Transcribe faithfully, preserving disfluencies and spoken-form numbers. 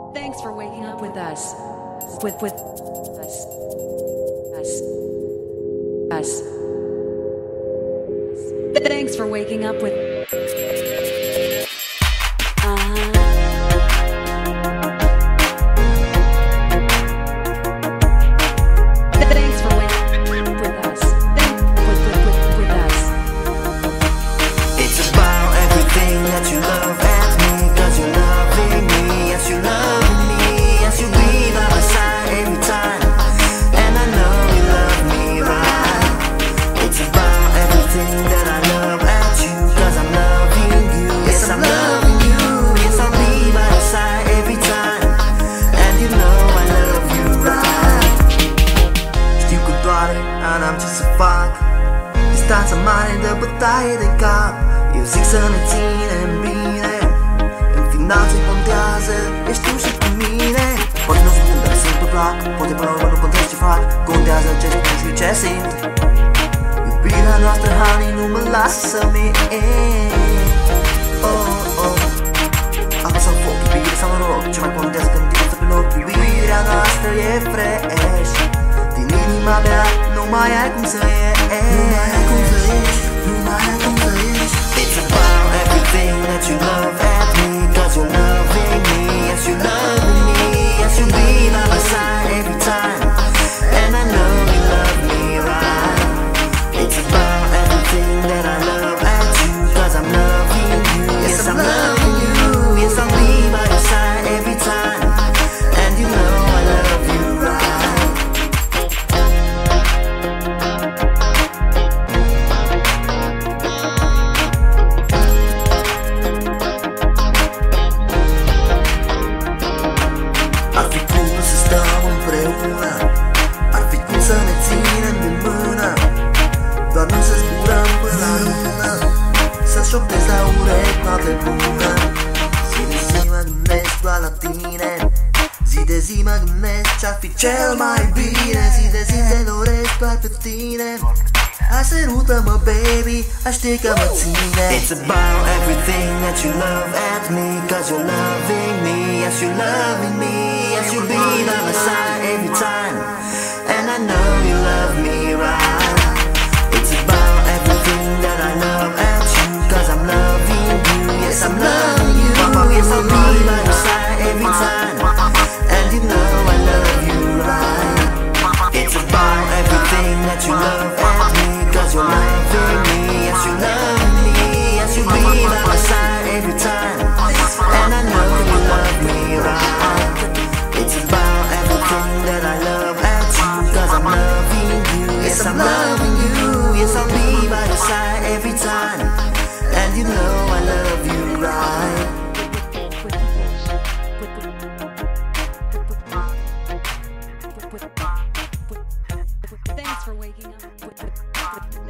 Thanks for waking up with us. With with us. Us. Us. Thanks for waking up with uh-huh. Thanks for waking up with us. Thanks with, with, with, with us. It's about everything that you love at me, cause you're loving me, yes you're loving me, yes you'll be by my side every time, and I know you love me right. It's about everything that I love at you, cause I'm loving you, yes I'm loving you, yes I'll be by your side every time, and you know I love you right. Știu că doare, dar n-am ce să fac, distanța mare de bătaie de cap. Eu zic să ne ținem bine, în final ce contează ești tu și cu mine. Poate nu sunt dar simt pe plac, poate până la urmă nu contează ce fac, contează ce spun și ce simt. Iubirea noastră, honey, nu mă lasă să mint. Oh, oh. Apă sau foc, iubire sau noroc, ce mai contează când timpul stă pe loc. Iubirea noastră e fresh, din inima mea nu mai ai cum să ieși. Nu mai ai cum să ieși, nu mai ai cum să ieși. It's about everything that you love at me, cause you're loving me, yes you're loving me, yes you'll be by my side every time, and I know you love me right. It's about everything that I love at you, cause I'm loving you, yes I'm loving you, yes I'll be by your side every time, and you know I love you right. Ar fi cool să stăm împreună, ar fi cool să ne ținem de mână, doar nu să zburăm până la lună, să șoptezi la urechi noapte bună. Zi de zi mă gândesc doar la tine, zi de zi mă gândesc ce-ar fi cel mai bine, zi de zi te doresc doar pe tine. Hai sărută-mă baby, aș ști că mă ține. It's about everything that you love at me, cause you're loving me, yes you're loving me, yes you'll be by my side every time, and I know you love me right. It's about everything that I love at you, cause I'm loving you, yes I'm loving you, yes I'll be by your side every time, and you know I love you right. It's about everything that you love at me, cause you're loving me, yes you're loving me, yes you'll be by my side every time, and I know you love me right. It's about everything that I love at you, cause I'm loving you, yes I'm loving you, yes I'll be by your side every time, and you know I love you right. Thanks for waking up with, with, with